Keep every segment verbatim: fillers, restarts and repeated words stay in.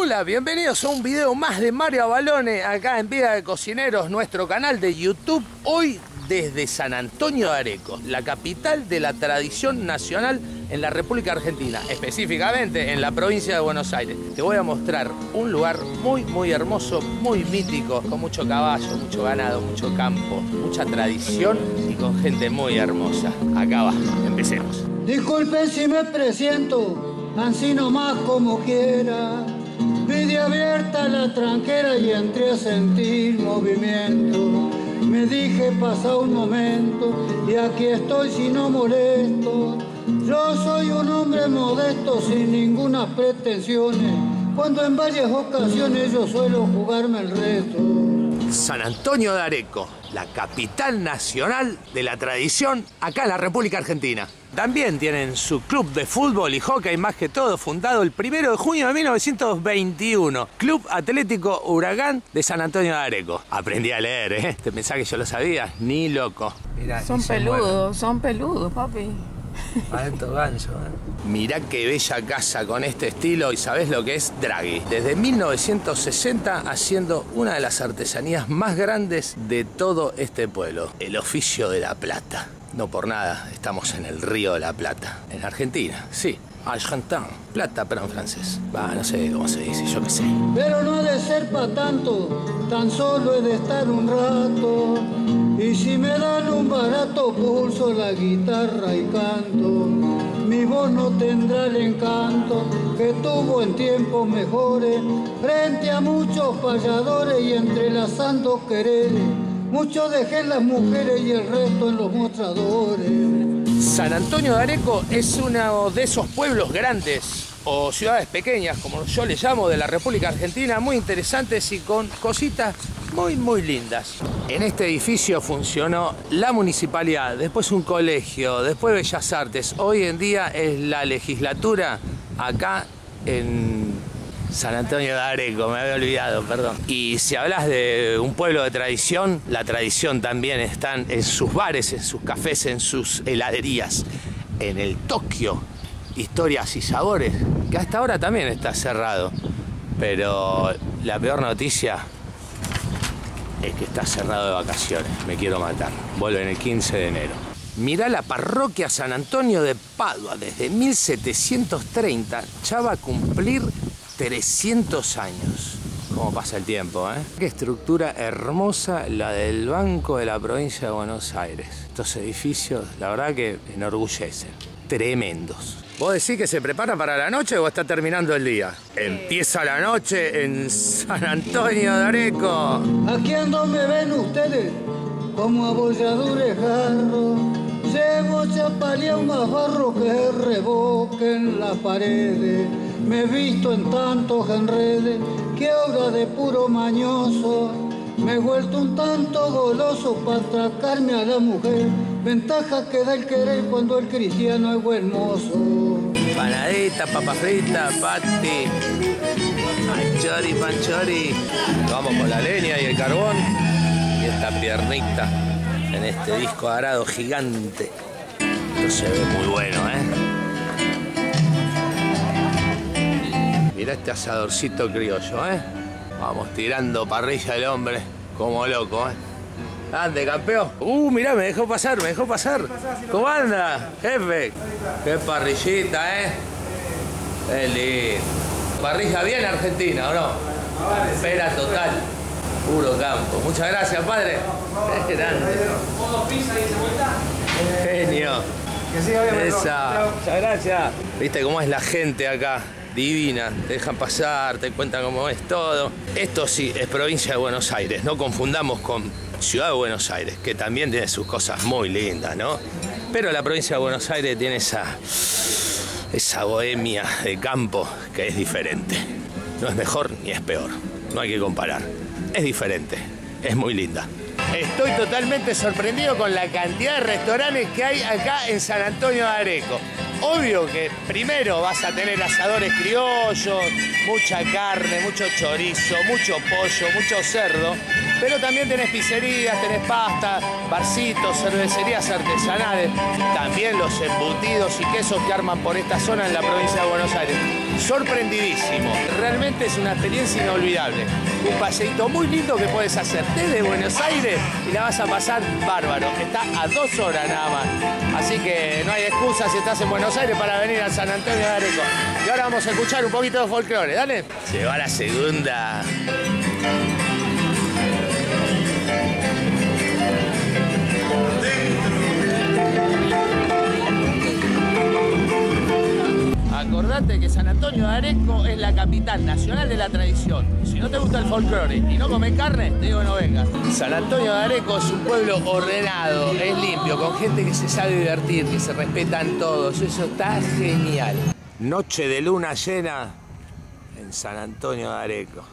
Hola, bienvenidos a un video más de Mario Abalone acá en Vida de Cocineros, nuestro canal de YouTube. Hoy desde San Antonio de Areco, la capital de la tradición nacional en la República Argentina, específicamente en la provincia de Buenos Aires. Te voy a mostrar un lugar muy, muy hermoso, muy mítico, con mucho caballo, mucho ganado, mucho campo, mucha tradición y con gente muy hermosa. Acá va, empecemos. Disculpen si me presiento, así nomás como quiera. Vidí abierta la tranquera y entré a sentir movimiento. Me dije pasa un momento y aquí estoy si no molesto. Yo soy un hombre modesto sin ninguna pretensiones. Cuando en varias ocasiones yo suelo jugarme el resto. San Antonio de Areco, la capital nacional de la tradición acá en la República Argentina. También tienen su club de fútbol y hockey, más que todo, fundado el primero de junio de mil novecientos veintiuno. Club Atlético Huracán de San Antonio de Areco. Aprendí a leer, ¿eh? Te pensás que yo lo sabía, ni loco. Mirá, son peludos, son peludos, papi. Adentro gancho, ¿eh? Mirá qué bella casa con este estilo. ¿Y sabés lo que es Draghi? Desde mil novecientos sesenta haciendo una de las artesanías más grandes de todo este pueblo. El oficio de la plata. No por nada estamos en el Río de la Plata. En Argentina, sí. Argentin. Plata, pero en francés. Va, no sé cómo se dice, yo qué sé. Pero no ha de ser pa' tanto, tan solo he de estar un rato. Y si me dan un barato, pulso la guitarra y canto. Mi voz no tendrá el encanto que tuvo en tiempos mejores, frente a muchos payadores y entrelazando quereres. Mucho dejé en las mujeres y el resto en los mostradores. San Antonio de Areco es uno de esos pueblos grandes o ciudades pequeñas, como yo le llamo, de la República Argentina, muy interesantes y con cositas muy, muy lindas. En este edificio funcionó la municipalidad, después un colegio, después Bellas Artes. Hoy en día es la legislatura acá en San Antonio de Areco, me había olvidado, perdón. Y si hablas de un pueblo de tradición, la tradición también está en sus bares, en sus cafés, en sus heladerías. En el Tokio, Historias y Sabores, que hasta ahora también está cerrado. Pero la peor noticia es que está cerrado de vacaciones. Me quiero matar. Vuelven el quince de enero. Mirá la parroquia San Antonio de Padua, desde mil setecientos treinta, ya va a cumplir trescientos años. Cómo pasa el tiempo, ¿eh? Qué estructura hermosa la del Banco de la provincia de Buenos Aires. Estos edificios, la verdad que enorgullecen. Tremendos. ¿Vos decís que se prepara para la noche o está terminando el día? Empieza la noche en San Antonio de Areco. Aquí ando me ven ustedes como abolladores jarros. Llevo chapaleado más barro que reboque en las paredes. Me he visto en tantos enredes que obra de puro mañoso. Me he vuelto un tanto goloso para atracarme a la mujer. Ventaja que da el querer cuando el cristiano es buen mozo. Panadita, papa frita, pati, panchori, panchori. Vamos con la leña y el carbón y esta piernita en este disco arado gigante. Esto se ve muy bueno, ¿eh? Mirá este asadorcito criollo, ¿eh? Vamos tirando parrilla del hombre como loco, ¿eh? Ande, campeón. Uh, mirá, me dejó pasar, me dejó pasar. ¿Cómo anda, jefe? Qué parrillita, ¿eh? Qué lindo. Parrilla bien argentina, ¿o no? Espera total. Puro campo. Muchas gracias, padre. Es grande. Genio. Esa. Muchas gracias. ¿Viste cómo es la gente acá? Divina, te dejan pasar, te cuentan cómo es todo. Esto sí, es provincia de Buenos Aires, no confundamos con Ciudad de Buenos Aires, que también tiene sus cosas muy lindas, ¿no? Pero la provincia de Buenos Aires tiene esa, esa bohemia de campo que es diferente. No es mejor ni es peor, no hay que comparar. Es diferente, es muy linda. Estoy totalmente sorprendido con la cantidad de restaurantes que hay acá en San Antonio de Areco. Obvio que primero vas a tener asadores criollos, mucha carne, mucho chorizo, mucho pollo, mucho cerdo, pero también tenés pizzerías, tenés pasta, barcitos, cervecerías artesanales, también los embutidos y quesos que arman por esta zona en la provincia de Buenos Aires. sorprendidísimo. Realmente es una experiencia inolvidable. Un paseíto muy lindo que puedes hacer desde Buenos Aires y la vas a pasar bárbaro. Está a dos horas nada más. Así que no hay excusa si estás en Buenos Aires para venir a San Antonio de Areco. Y ahora vamos a escuchar un poquito de folclore, dale. Se va la segunda. Acordate que San Antonio de Areco es la capital nacional de la tradición. Si no te gusta el folclore y no comes carne, te digo no vengas. San Antonio de Areco es un pueblo ordenado, es limpio, con gente que se sabe divertir, que se respetan todos. Eso está genial. Noche de luna llena en San Antonio de Areco.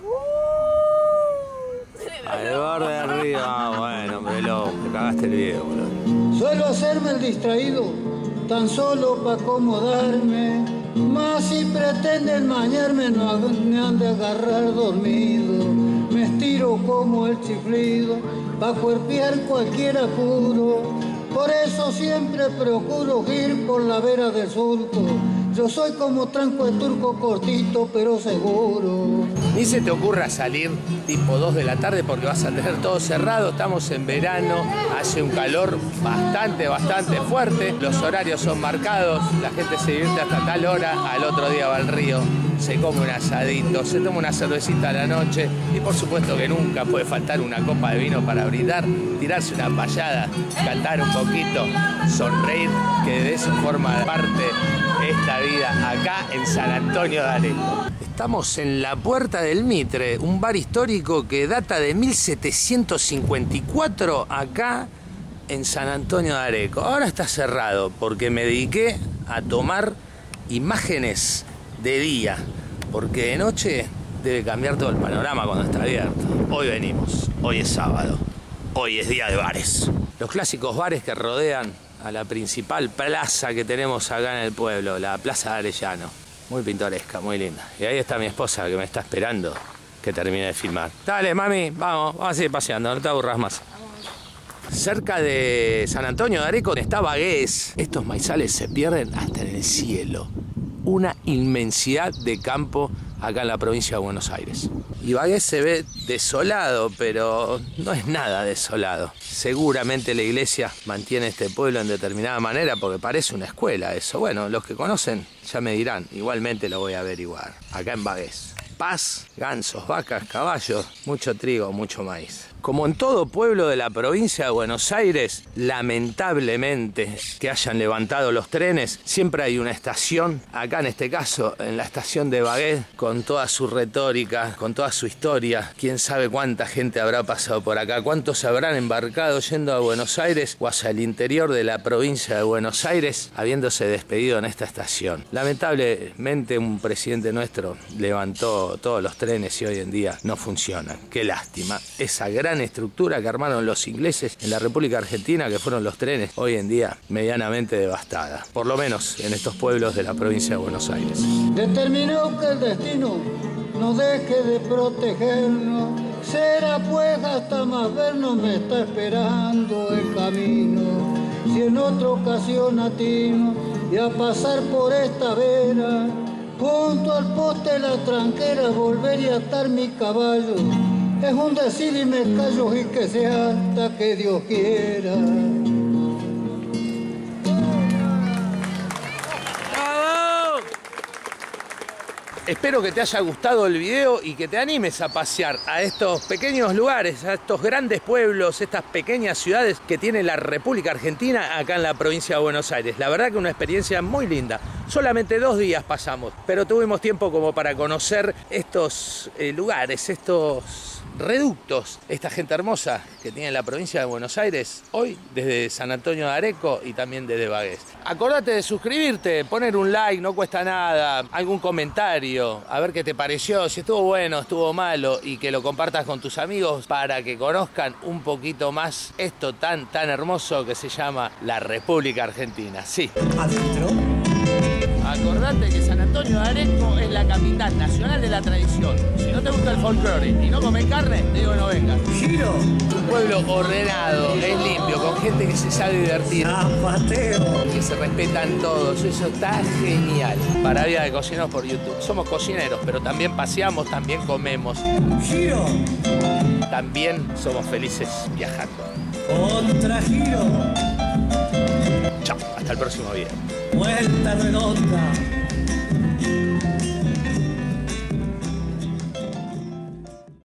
Al borde de arriba, ah, bueno, hombre, loco, cagaste el video, boludo. Suelo hacerme el distraído, tan solo para acomodarme. Mas si pretenden mañarme, no me han de agarrar dormido. Me estiro como el chiflido, pa' cuerpear cualquier apuro. Por eso siempre procuro ir por la vera del surco. Yo soy como tranco de turco, cortito pero seguro. Ni se te ocurra salir tipo dos de la tarde porque vas a tener todo cerrado. Estamos en verano, hace un calor bastante, bastante fuerte. Los horarios son marcados, la gente se divierte hasta tal hora. Al otro día va al río, se come un asadito, se toma una cervecita a la noche. Y por supuesto que nunca puede faltar una copa de vino para brindar, tirarse una payada, cantar un poquito, sonreír, que de eso forma parte esta vida acá en San Antonio de Areco. Estamos en la Puerta del Mitre, un bar histórico que data de mil setecientos cincuenta y cuatro acá en San Antonio de Areco. Ahora está cerrado porque me dediqué a tomar imágenes de día, porque de noche debe cambiar todo el panorama cuando está abierto. Hoy venimos, hoy es sábado, hoy es día de bares. Los clásicos bares que rodean a la principal plaza que tenemos acá en el pueblo, la Plaza de Arellano. Muy pintoresca, muy linda. Y ahí está mi esposa que me está esperando que termine de filmar. Dale, mami, vamos, vamos a seguir paseando, no te aburras más. Cerca de San Antonio de Areco está Bagués. Estos maizales se pierden hasta en el cielo. Una inmensidad de campo acá en la provincia de Buenos Aires. Y Bagués se ve desolado, pero no es nada desolado. Seguramente la iglesia mantiene este pueblo en determinada manera porque parece una escuela eso. Bueno, los que conocen ya me dirán, igualmente lo voy a averiguar. Acá en Bagués. Paz, gansos, vacas, caballos, mucho trigo, mucho maíz. Como en todo pueblo de la provincia de Buenos Aires, lamentablemente que hayan levantado los trenes, siempre hay una estación, acá en este caso, en la estación de Bagués, con toda su retórica, con toda su historia. Quién sabe cuánta gente habrá pasado por acá, cuántos se habrán embarcado yendo a Buenos Aires o hacia el interior de la provincia de Buenos Aires, habiéndose despedido en esta estación. Lamentablemente un presidente nuestro levantó todos los trenes y hoy en día no funcionan. Qué lástima. Esa gran estructura que armaron los ingleses en la República Argentina, que fueron los trenes, hoy en día medianamente devastada, por lo menos en estos pueblos de la provincia de Buenos Aires. Determinó que el destino no deje de protegernos, será pues hasta más vernos, me está esperando el camino. Si en otra ocasión atino y a pasar por esta vera, junto al poste de la tranquera volvería a atar mi caballo. Es un decir y me callo y que sea hasta que Dios quiera. ¡Bravo! Espero que te haya gustado el video y que te animes a pasear a estos pequeños lugares, a estos grandes pueblos, estas pequeñas ciudades que tiene la República Argentina acá en la provincia de Buenos Aires. La verdad que una experiencia muy linda. Solamente dos días pasamos, pero tuvimos tiempo como para conocer estos eh, lugares, estos reductos, esta gente hermosa que tiene la provincia de Buenos Aires, hoy desde San Antonio de Areco y también desde Bagués. Acordate de suscribirte, poner un like, no cuesta nada, algún comentario, a ver qué te pareció, si estuvo bueno, estuvo malo, y que lo compartas con tus amigos para que conozcan un poquito más esto tan, tan hermoso que se llama la República Argentina. Sí. Adentro. Acordate que San Antonio de Areco es la capital nacional de la tradición. Si no no te gusta el folclore y no comes carne, te digo que no vengas. Giro, Un pueblo ordenado, es limpio, con gente que se sabe divertir, zapateo. que se respetan todos. Eso está genial. Para Vida de Cocineros por YouTube. Somos cocineros, pero también paseamos, también comemos. Giro, También somos felices viajando. contra giro, Chao, hasta el próximo video. vuelta redonda.